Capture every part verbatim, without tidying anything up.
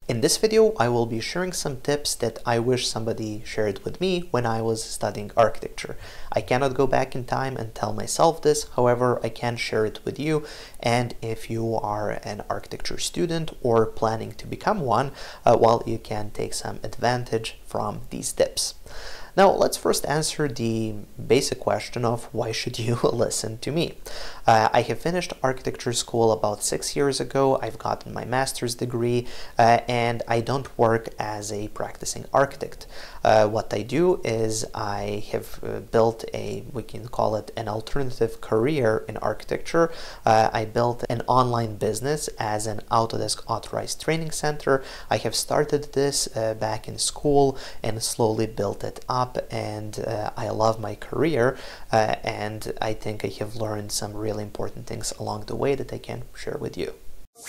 In this video, I will be sharing some tips that I wish somebody shared with me when I was studying architecture. I cannot go back in time and tell myself this, however, I can share it with you. And if you are an architecture student or planning to become one, uh, well, you can take some advantage from these tips. Now, let's first answer the basic question of why should you listen to me? Uh, I have finished architecture school about six years ago. I've gotten my master's degree uh, and I don't work as a practicing architect. Uh, what I do is I have uh, built a, we can call it an alternative career in architecture. Uh, I built an online business as an Autodesk authorized training center. I have started this uh, back in school and slowly built it up. And uh, I love my career uh, and I think I have learned some really important things along the way that I can share with you.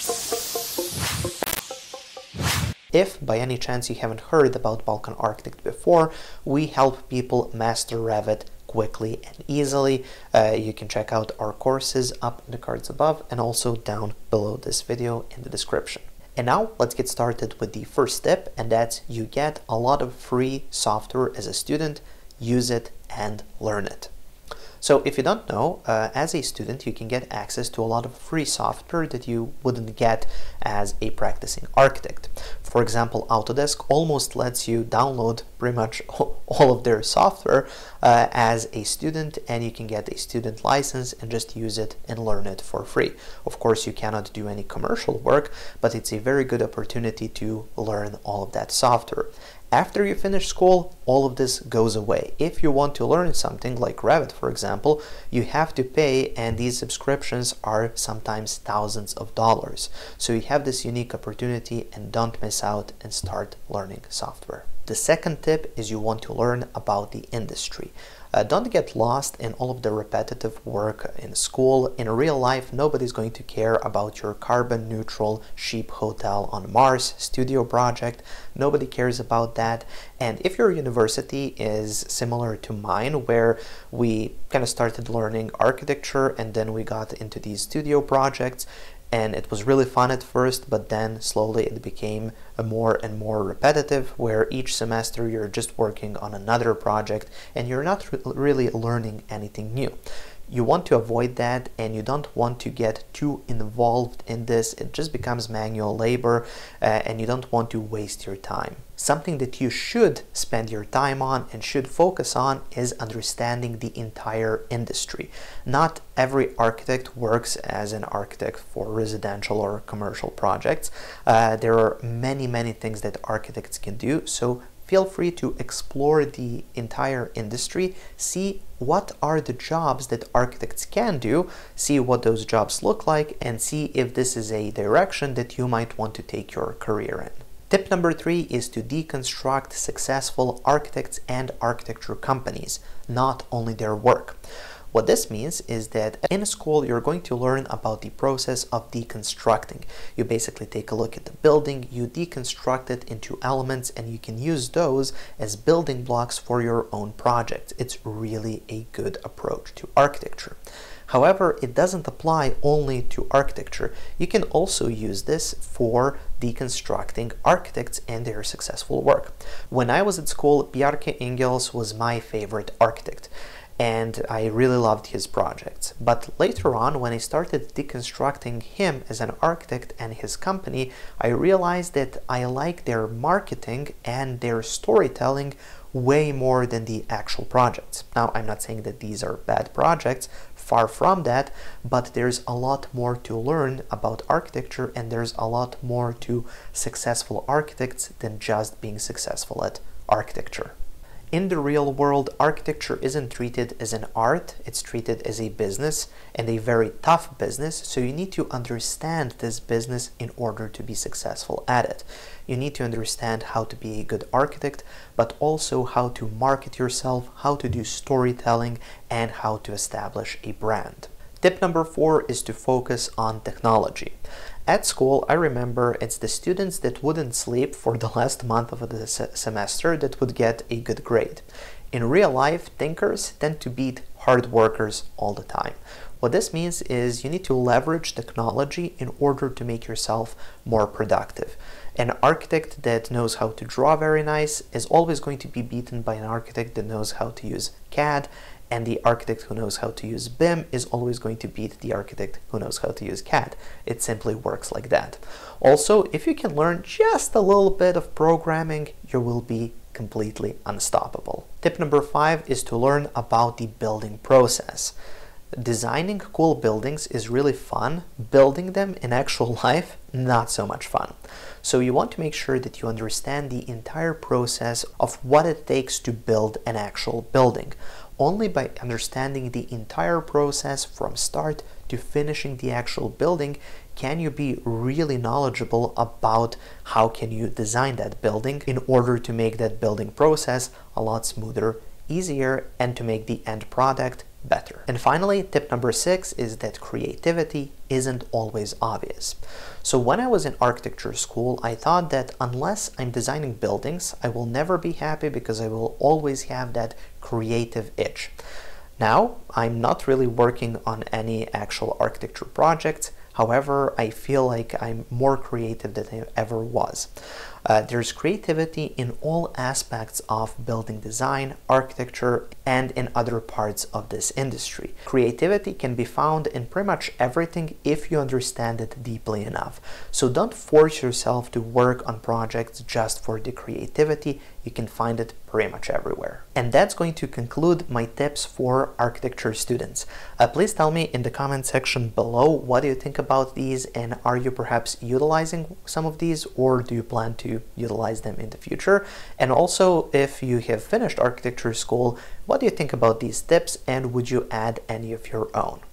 If by any chance you haven't heard about Balkan Architect before, we help people master Revit quickly and easily. Uh, you can check out our courses up in the cards above and also down below this video in the description. And now let's get started with the first step, and that's you get a lot of free software as a student, use it and learn it. So if you don't know, uh, as a student you can get access to a lot of free software that you wouldn't get as a practicing architect. For example, Autodesk almost lets you download pretty much all of their software uh, as a student, and you can get a student license and just use it and learn it for free. Of course, you cannot do any commercial work, but it's a very good opportunity to learn all of that software. After you finish school, all of this goes away. If you want to learn something like Revit, for example, you have to pay, and these subscriptions are sometimes thousands of dollars. So you have this unique opportunity and don't miss out and start learning software. The second tip is you want to learn about the industry. Uh, don't get lost in all of the repetitive work in school. In real life, nobody's going to care about your carbon neutral cheap hotel on Mars studio project. Nobody cares about that. And if your university is similar to mine, where we kind of started learning architecture and then we got into these studio projects, and it was really fun at first, but then slowly it became a more and more repetitive, where each semester you're just working on another project and you're not re really learning anything new. You want to avoid that, and you don't want to get too involved in this. It just becomes manual labor uh, and you don't want to waste your time. Something that you should spend your time on and should focus on is understanding the entire industry. Not every architect works as an architect for residential or commercial projects. Uh, there are many, many things that architects can do, so feel free to explore the entire industry, see what are the jobs that architects can do, see what those jobs look like, and see if this is a direction that you might want to take your career in. Tip number three is to deconstruct successful architects and architecture companies, not only their work. What this means is that in school you're going to learn about the process of deconstructing. You basically take a look at the building, you deconstruct it into elements, and you can use those as building blocks for your own project. It's really a good approach to architecture. However, it doesn't apply only to architecture. You can also use this for deconstructing architects and their successful work. When I was at school, Bjarke Ingels was my favorite architect, and I really loved his projects. But later on, when I started deconstructing him as an architect and his company, I realized that I like their marketing and their storytelling way more than the actual projects. Now, I'm not saying that these are bad projects, far from that, but there's a lot more to learn about architecture, and there's a lot more to successful architects than just being successful at architecture. In the real world, architecture isn't treated as an art, it's treated as a business, and a very tough business, so you need to understand this business in order to be successful at it. You need to understand how to be a good architect, but also how to market yourself, how to do storytelling, and how to establish a brand. Tip number four is to focus on technology. At school, I remember it's the students that wouldn't sleep for the last month of the se semester that would get a good grade. In real life, thinkers tend to beat hard workers all the time. What this means is you need to leverage technology in order to make yourself more productive. An architect that knows how to draw very nice is always going to be beaten by an architect that knows how to use C A D, and the architect who knows how to use B I M is always going to beat the architect who knows how to use C A D. It simply works like that. Also, if you can learn just a little bit of programming, you will be completely unstoppable. Tip number five is to learn about the building process. Designing cool buildings is really fun. Building them in actual life, not so much fun. So you want to make sure that you understand the entire process of what it takes to build an actual building. Only by understanding the entire process from start to finishing the actual building can you be really knowledgeable about how can you design that building in order to make that building process a lot smoother, easier, and to make the end product better. And finally, tip number six is that creativity isn't always obvious. So when I was in architecture school, I thought that unless I'm designing buildings, I will never be happy because I will always have that creative itch. Now, I'm not really working on any actual architecture projects. However, I feel like I'm more creative than I ever was. Uh, there's creativity in all aspects of building design, architecture, and in other parts of this industry. Creativity can be found in pretty much everything if you understand it deeply enough. So don't force yourself to work on projects just for the creativity. You can find it pretty much everywhere. And that's going to conclude my tips for architecture students. Uh, please tell me in the comment section below, what do you think about these, and are you perhaps utilizing some of these, or do you plan to utilize them in the future? And also, if you have finished architecture school, what do you think about these tips, and would you add any of your own?